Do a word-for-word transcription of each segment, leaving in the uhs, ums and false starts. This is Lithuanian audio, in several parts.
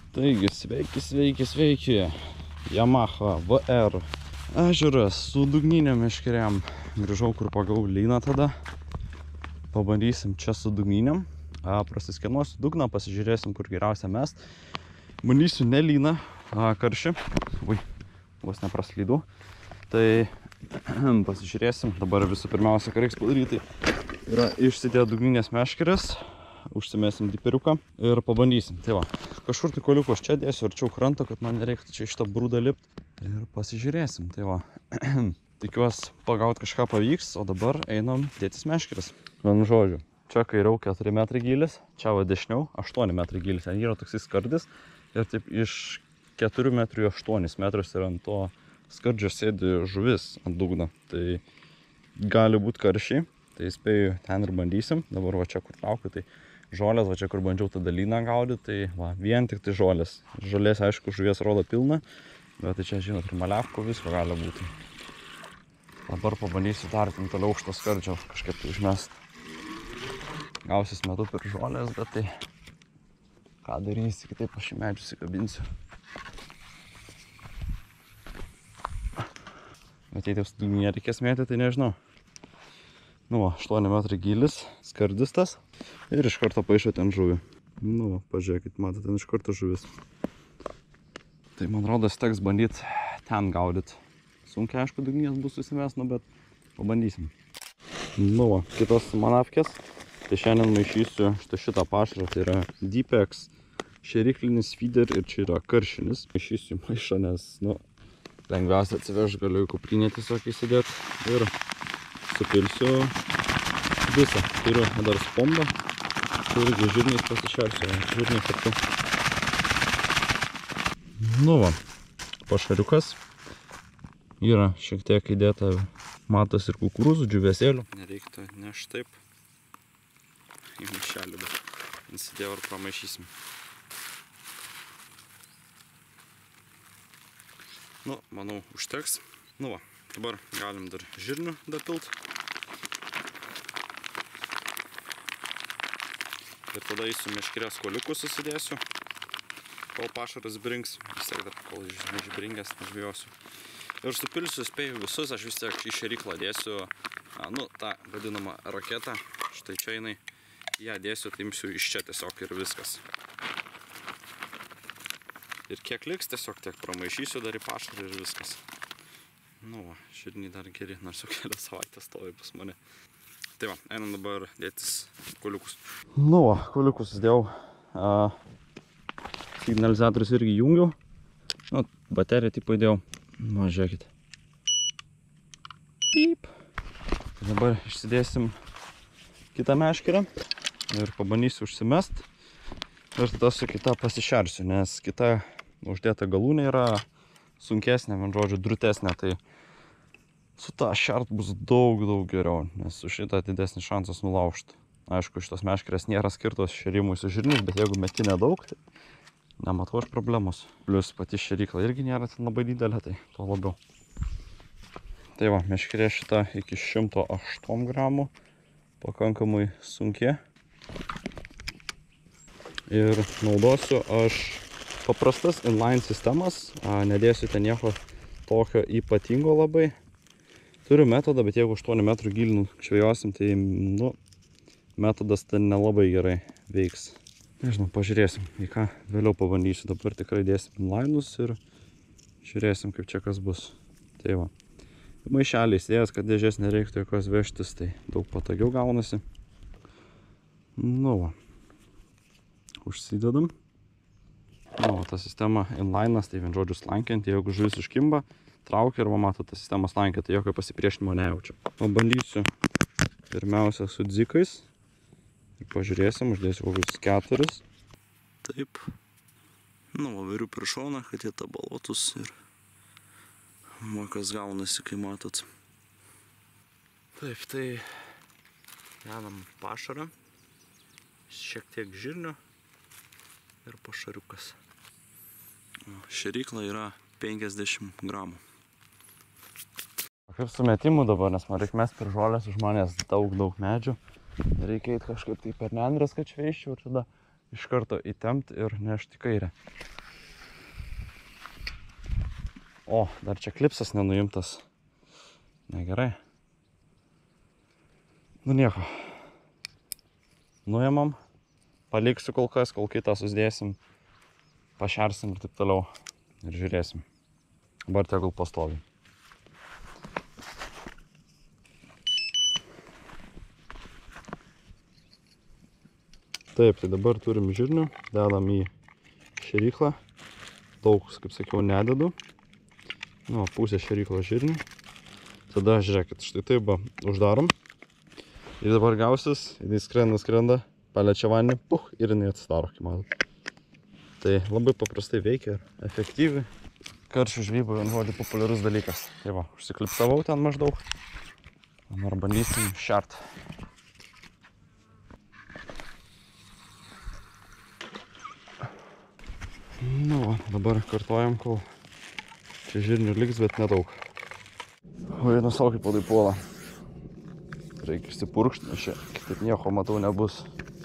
Taigi, sveiki, sveiki, sveiki. Yamaha V R. Ežeras su dugniniam meškeriam. Grįžau, kur pagavau lyną tada. Pabandysim čia su dugniniam. Prasiskenuosiu dugną, pasižiūrėsim, kur geriausia mest. Bandysiu ne lyną, karšį. Ui, vos nepraslydau. Tai pasižiūrėsim. Dabar visų pirmiausia, ką reiks padaryti, yra išsidėti dugninės meškerės. Užsimesim diperiuką ir pabandysim. Tai va, kažkur tai koliukus čia dėsiu arčiau kranto, kad man nereiktų čia šitą brūdą lipt. Ir pasižiūrėsim. Tai va, tikiuosi pagauti kažką pavyks, o dabar einam dėtis meškeres. Vienu žodžiu, čia kairiau keturi metrai gylis, čia va dešiniau aštuoni metrai gylis. Ten yra toksai skardis ir taip iš keturių metrų į aštuonis metrus ir ant to skardžio sėdi žuvis ant dugno. Tai gali būti karšiai, tai spėju ten ir bandysim. Dabar va čia kur traukiu, tai žolės, va čia kur bandžiau tada lyną gaudyti, tai va, vien tik tai žolės. Žolės, aišku, žuvies rodo pilna, bet tai čia, žinot, ir maliavko visko gali būti. Dabar pabandysiu dar ten toliau už to skardžio kažkaip tai užmest. Gausis metu per žolės, bet tai ką darysi, kitaip aš į medžius įkabinsiu. Bet jei taip nereikės mėti, tai nežinau. Nu va, aštuoni metrai gylis, skardis tas ir iš karto paišo ten žuvį. Nu va, pažiūrėkit, matot, ten iš karto žuvis. Tai man rodos teks bandyti ten gaudyti. Sunkiai, aišku, dugnės bus susimest, nu, bet pabandysim. Nu va, kitos manavkės. Tai šiandien maišysiu šitą, šitą pašarą, tai yra Dypex, šeriklinis feeder ir čia yra karšinis. Maišysiu maišą, nes, nu, lengviausia atsiveš, galiu į kuprinę tiesiog įsidėti ir supilsiu visą. Turiu dar spomdą, turiu irgi žirniais pasišersiu, žirniai kartu. Nu va, pašariukas. Yra šiek tiek įdėta matos ir kukurūzų, džiūvėsėlių. Nereiktų neš taip į maišelį, bet įsidėjau ir pramaišysim. Nu, manau, užteks. Nu va, dabar galim dar žirnių dapilt. Ir tada įsiu meškerės koliukus susidėsiu, kol pašaras brinks. Vis tiek dar kol išbringęs nežvėjosiu. Ir supilsiu, spėju visus, aš vis tiek į šeriklą dėsiu, nu, tą vadinamą raketą. Štai čia jinai, ją dėsiu, tai imsiu iš čia tiesiog ir viskas. Ir kiek liks, tiesiog tiek pramaišysiu dar į pašarą ir viskas. Nu va, žirniai dar geri, nors jau kelias savaitės stovi pas mane. Tai va, einam dabar dėtis koliukus. Nu va, koliukus dėjau. A, signalizatorius irgi jungiau. Nu, bateriją tipo įdėjau. Nu, žiūrėkit. Pyp. Tai dabar išsidėsim kitą meškerę ir pabandysiu užsimest. Ir tada su kita pasišersiu, nes kita uždėta galūnė yra sunkesnė, man žodžiu, drutesnė, tai su tą šert bus daug, daug geriau, nes su šitą didesnis šansas nulaužti. Aišku, šitos meškerės nėra skirtos šerimui su žirniais, bet jeigu meti nedaug, tai nematau aš problemos. Plius pati šerikla irgi nėra ten labai didelė, tai to labiau. Tai va, meškerė šita iki šimto aštuonių gramų, pakankamai sunki. Ir naudosiu aš paprastas inline sistemas, nedėsiu ten nieko tokio ypatingo labai. Turiu metodą, bet jeigu aštuonių metrų gilį žvejosim, tai, nu, metodas ten nelabai gerai veiks. Nežinau, pažiūrėsim, į ką vėliau pabandysiu. Dabar tikrai dėsim inline'us ir žiūrėsim, kaip čia kas bus. Tai va, maišelį įsidėjęs, kad dėžės nereiktų jokios vežtis, tai daug patogiau gaunasi. Nu va. Užsidedam. Nu, ta sistema inline'as, tai vien žodžiu slankiant, jeigu žuvis užkimba, traukia ir va mato, ta sistema slankia, tai jokio pasipriešinimo nejaučiu. Pabandysiu pirmiausia su dzikais ir pažiūrėsim, uždėsiu kokius keturis. Taip. Nu, va, veriu per šoną, kad jie tabalotus ir mokas gaunasi, kai matot. Taip, tai dedam pašarą, šiek tiek žirnio ir pašariukas. Šerikla yra penkiasdešimt gramų. Kaip su metimu dabar, nes man reikia mest per žolės, už manęs daug, daug medžių. Reikia eit kažkaip tai per nendres, kad šveiščiau ir tada iš karto įtempt ir nešti kairę. O, dar čia klipsas nenuimtas. Negerai. Nu nieko. Nuėmam. Paliksiu kol kas, kol kitą susidėsim. Pašersim ir taip toliau. Ir žiūrėsim. Dabar tegul pastovi. Taip, tai dabar turim žirnių. Dedam į šėryklą. Daug, kaip sakiau, nededu. Nu, pusę šėryklos žirnių. Tada, žiūrėkit, štai taip, va, uždarom. Ir dabar gausis, jinai skrenda, skrenda, paliečia vandenį, puh, ir jinai atsidaro, kaip matot. Tai labai paprastai veikia ir efektyviai. Karšių žvejyba, vien žodžiu, populiarus dalykas. Tai va, užsiklipsavau ten maždaug. Dabar bandysim šert. Nu va, dabar kartuojam, kol čia žirnių liks, bet nedaug. O vienas savo kaip padai puola. Reikia išsipurkšti, nes čia kitaip nieko, matau, nebus.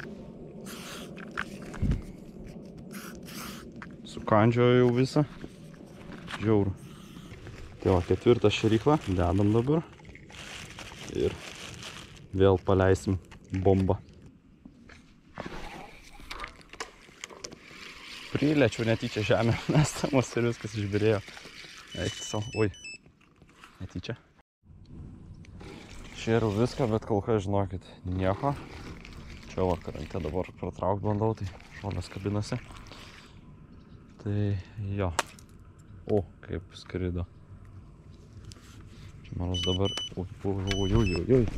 Sukandžioju jau visą. Žiauru. Tai va, ketvirtą šėryklą dedam dabar. Ir vėl paleisim bombą. Prilečiau netyčia žemę, nes tamos ir viskas išbirėjo. Eikti savo. Oi. Netyčia. Šėriau viską, bet kol kas, žinokit, nieko. Čia va, krante dabar pratraukt bandau, tai žolės kabinasi. Tai jo. O, kaip skrido. Čia manas dabar... Ui, ui, ui, ui, ui.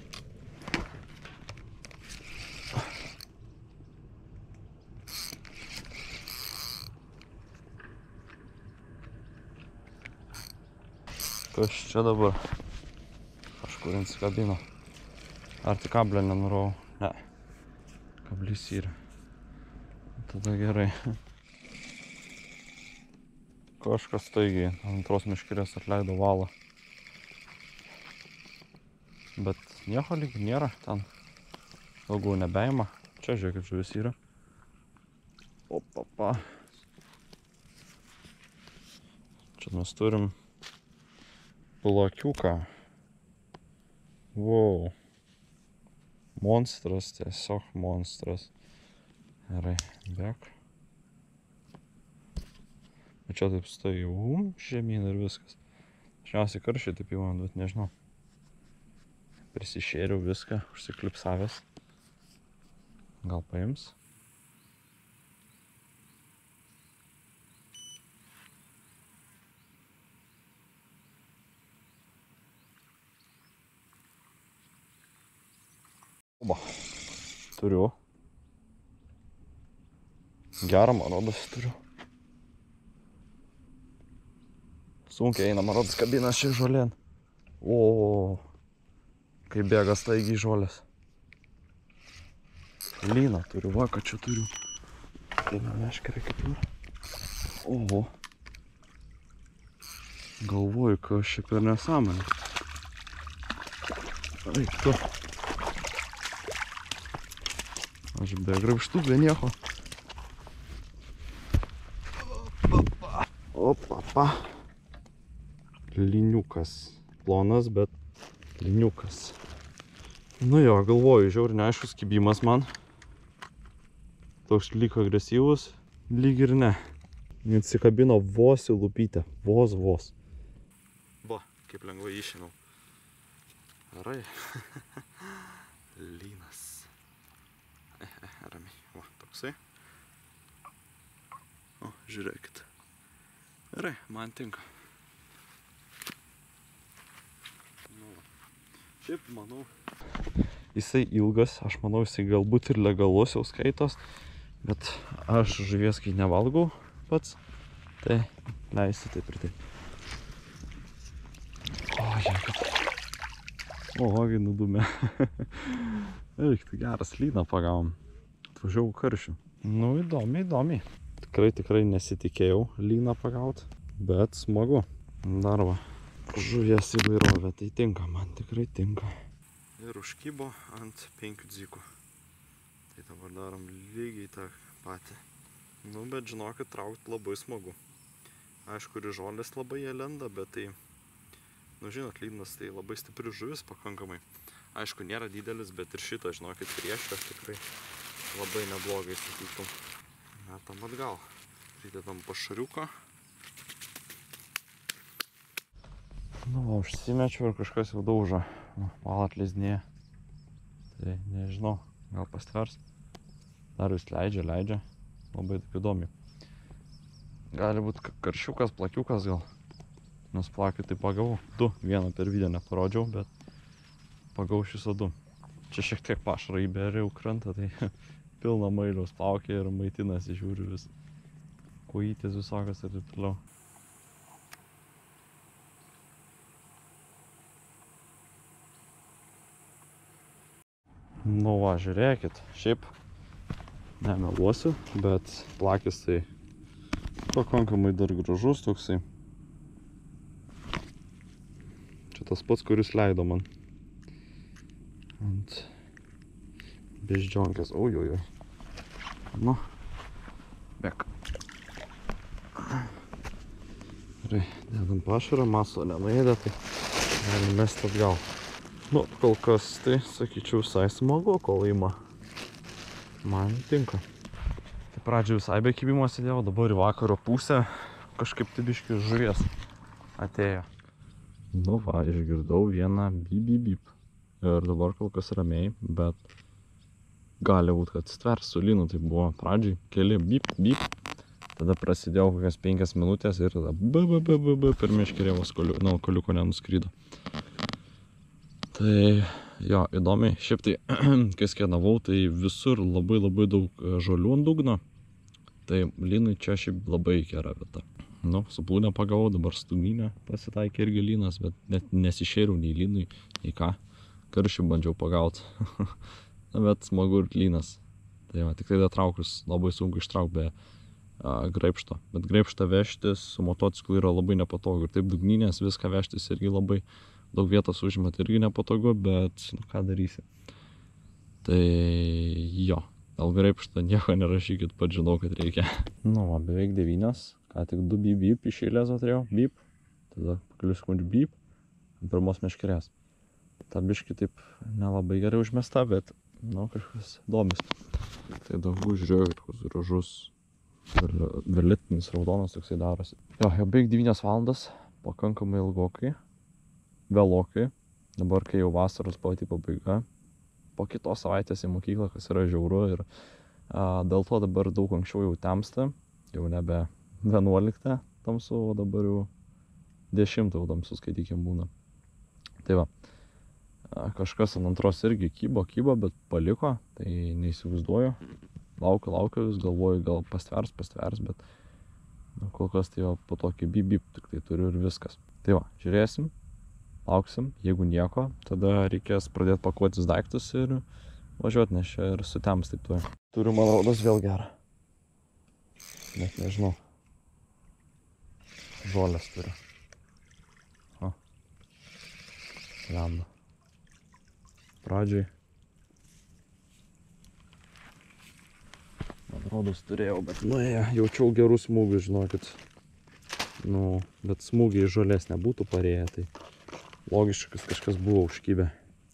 Kas čia dabar? Kažkur insikabino. Ar tik kablio nenurau? Ne. Kablys yra. Tada gerai. Kažkas staigiai antros meškerės atleido valą. Bet nieko lyg nėra. Ten daugiau nebeima. Čia žiūrėk, kaip žuvis yra. Opapa. Čia mes turim plakiuką. Wow. Monstras, tiesiog monstras. Gerai, bėk. Bet čia taip stai um, žemyn ir viskas. Šiausiai karšiai taip jau, bet nežinau. Prisišėriau viską, užsiklipsavęs. Gal paims? Oba, turiu. Gerą, man rodos, turiu. Sunkiai eina, man rodos, kabinas čia žolėn. O, kaip bėga staigiai žolės. Lyną turiu, va, kad čia turiu. Lyną meškerė kitur. Oho. Galvoju, kas čia per nesąmonė. Eik tu. Aš be graibštų, be nieko. Opapa. Liniukas. Plonas, bet liniukas. Nu jo, galvoju, žiauriai neaiškus kibimas man. Toks lyg agresyvus, lyg ir ne. Atsikabino vos į lupytę. Vos, vos. Va, kaip lengvai išėmiau. Gerai. Lynas. Ramiai. Va, toksai. O, žiūrėkit. Gerai, man tinka. Nu, šiaip, manau, jisai ilgas, aš manau, jisai galbūt ir legalus jau skaitos, bet aš žuvies kai nevalgau pats, tai leisiu taip ir taip. O, žiūrėkit. O, ogi nudumė. Eik, tai geras lyną pagavom. Atvažiavau karšių. Nu, įdomiai, įdomiai. Tikrai, tikrai nesitikėjau lyną pagauti, bet smagu. Dar va, žuvies įvairovė, tai tinka, man tikrai tinka. Ir užkybo ant penkių dzikų. Tai dabar darom lygiai tą patį. Nu, bet žinokit, traukt labai smagu. Aišku, ir žolės labai jie lenda, bet tai, nu žinot, lynas tai labai stipri žuvis pakankamai. Aišku, nėra didelis, bet ir šito, žinokit, priešas tikrai labai neblogai, sakyčiau. Metam atgal. Pridedam pašariuką. Nu, va, užsimečiau ir kažkas jau daužo. Valat lizdinėje. Tai nežinau, gal pastvers. Dar vis leidžia, leidžia. Labai taip įdomi. Gali būti karšiukas, plakiukas gal. Nes plakių tai pagavau. Du, vieną per video neparodžiau, bet pagavau šis du. Čia šiek tiek pašarą įberė jau krantą, tai pilna mailiaus plaukia ir maitinasi, žiūri vis. Kojytės visokios ir taip toliau. Nu va, žiūrėkit, šiaip nemeluosiu, bet plakis tai pakankamai dar gražus toksai. Čia tas pats, kuris leido man. Ant beždžionkės, ojojoj. Nu, bek. Gerai, dedam pašarą, maso nenuėdė, tai galim mest atgal. Nu, kol kas tai, sakyčiau, visai smagu, kol ima. Man tinka. Tai pradžiai visai be kibimo sėdėjau, dabar į vakaro pusę kažkaip tai biškį žuvies atėjo. Nu va, išgirdau vieną bip bip bip. Ir dabar kol kas ramiai, bet gali būt, kad stvers su lynu, tai buvo pradžiai keli bip bip. Tada prasidėjo kokias penkias minutės ir tada b b b b b per meškerėvos koliuko, nu, koliuko nenuskrydo. Tai jo, įdomiai. Šiaip tai, kai skenavau, tai visur labai labai daug žolių ant dugno. Tai lynui čia šiaip labai gera vieta. Nu, su plūne pagavau, dabar stūminę pasitaikė irgi lynas, bet net nesišėriau nei lynui, nei ką. Karšių bandžiau pagauti. Na, bet smagu ir lynas. Tai va, tik tai da traukus labai sunku ištraukti be a, graibšto. Bet graibštą vežtis su motociklu yra labai nepatogu. Ir taip dugninės viską vežtis irgi labai daug vietos užima, tai irgi nepatogu, bet nu, ką darysi. Tai jo, dėl graibšto nieko nerašykit, pat žinau, kad reikia. Nu, va, beveik devynios. Ką tik du bip bip iš eilės turėjau. Bip. Tada kelių sekundžių bip. Pirmos meškerės. Ta biški taip nelabai gerai užmesta, bet, nu, kažkas domis. Tai dangu žiūrėjau, koks gražus verlitinis raudonas toksai darosi. Jo, jau beveik devynios valandas, pakankamai ilgokai, vėlokai. Dabar, kai jau vasaros pati pabaiga, po kitos savaitės į mokyklą, kas yra žiauru ir a, dėl to dabar daug anksčiau jau temsta, jau nebe vienuoliktą tamsu, o dabar jau dešimtą jau tamsu, skaitykim, būna. Tai va. Kažkas ant antros irgi kybo, kybo, bet paliko, tai neįsivaizduoju. Laukiu, laukiu vis, galvoju, gal pastvers, pastvers, bet nu, kol kas tai va po tokį bip bip, tik tai turiu ir viskas. Tai va, žiūrėsim, lauksim, jeigu nieko, tada reikės pradėti pakuotis daiktus ir važiuoti, nes čia ir sutems taip tuoj. Turiu, man rodos, vėl gerą. Net nežinau. Žolės turiu. O. Lenda. Pradžiai. Man rodos turėjau, bet nuėjo, jaučiau gerų smūgių, žinokit. Nu, bet smūgiai žolės nebūtų parėję, tai logiškas kažkas buvo užkybę.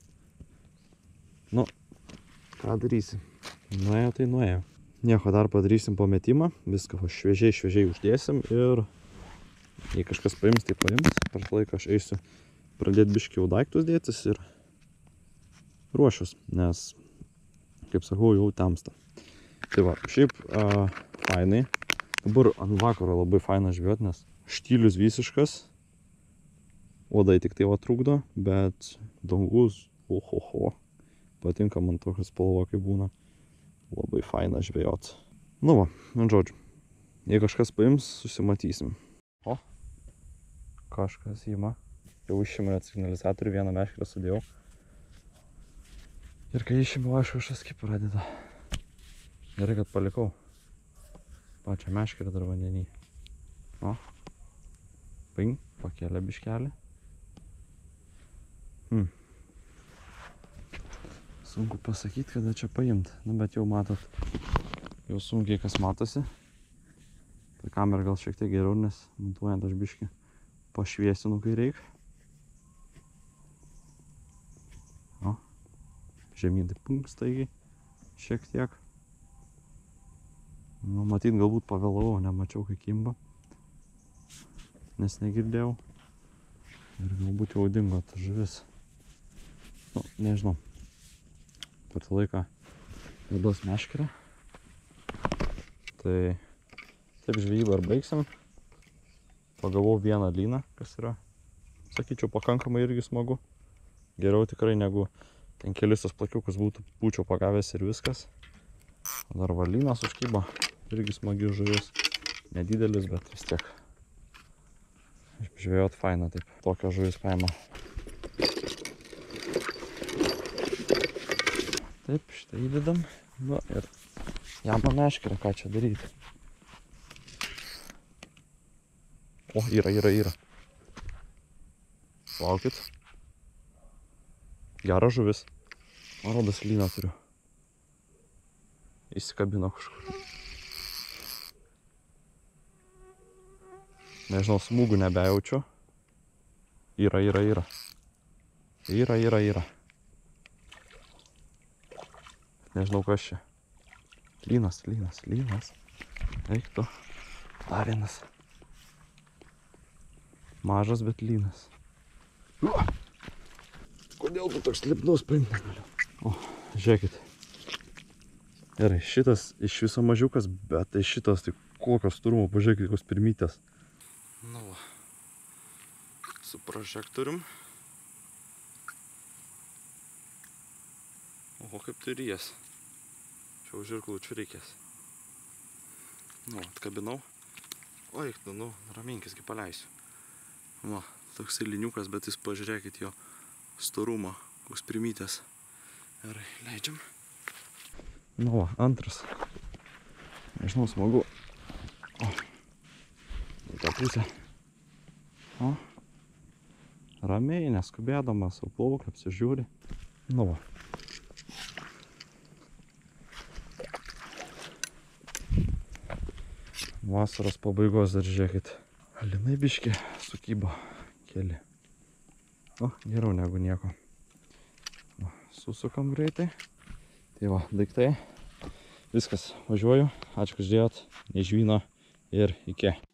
Nu, ką darysim? Nuėjo, tai nuėjo. Nieko, dar padarysim pametimą, viską šviežiai, šviežiai uždėsim ir jei kažkas paims, tai paims. Per laiką aš eisiu pradėti biškį jau daiktus dėtis ir ruošius, nes, kaip sakau, jau temsta. Tai va, šiaip a, fainai. Dabar ant vakaro labai faina žvejot, nes štylius visiškas. Uodai tik tai va trukdo, bet dangus, ohoho. Patinka man tokia spalva, kai būna. Labai faina žvejot. Nu va, ant žodžių. Jei kažkas paims, susimatysim. O, kažkas ima. Jau išėmė signalizatorių, vieną meškerę sudėjau. Ir kai išėmiau, aišku, kažkas kaip pradeda. Gerai, kad palikau pačią meškerę dar vandenį. O, ping, pakėlė biškelį. Hmm. Sunku pasakyti, kada čia paimt. Nu, bet jau matot, jau sunkiai kas matosi. Tai kamera gal šiek tiek geriau, nes montuojant aš biškį pašviesinu, kai reik. O, žemyn taip punk staigiai, šiek tiek. Nu, matyt, galbūt pavėlavau, nemačiau, kai kimba, nes negirdėjau. Ir galbūt jau dingo ta žuvis. Nu, nežinau. Per tą laiką juodos meškerę. Tai taip žvejybą ir baigsim. Pagavau vieną lyną, kas yra, sakyčiau, pakankamai irgi smagu. Geriau tikrai negu ten kelis tos plakiukus būtų, būčiau pagavęs ir viskas. Dar va lynas užkybo, irgi smagi žuvis. Nedidelis, bet vis tiek. Žvejot faina taip, tokios žuvis paima. Taip, šitą įdedam. Va, ir jama meškerė, ką čia daryti. O, yra, yra, yra. Laukit. Geras žuvis. Man rodos lyną turiu. Įsikabino kažkur. Nežinau, smūgų nebejaučiu. Yra, yra, yra. Yra, yra, yra. Nežinau, kas čia. Lynas, lynas, lynas. Eik tu. Dar vienas. Mažas, bet lynas. Kodėl tu toks lipnus paimti negaliu? O, žiūrėkit. Gerai, šitas iš viso mažiukas, bet tai šitas, tai kokios turumo, pažiūrėkit, kokios pirmytės. Na va. Su prožektorium. Oho, kaip tai ries. Čia už žirklučių reikės. Nu, atkabinau. Oi, nu, nu, raminkis, kai paleisiu. Va, toks liniukas, bet jūs pažiūrėkit jo storumą, koks primytės. Gerai, leidžiam. Nu va, antras. Nežinau, smagu. O, į tą pusę. O, ramiai, neskubėdamas, o plaukia, apsižiūri. Nu va. Vasaros pabaigos dar žiūrėkit. Linai biški sukybo keli. O, geriau negu nieko. O, susukam greitai. Tai va, daiktai. Viskas, važiuoju. Ačiū, kad žiūrėjot. Nežvyno ir iki.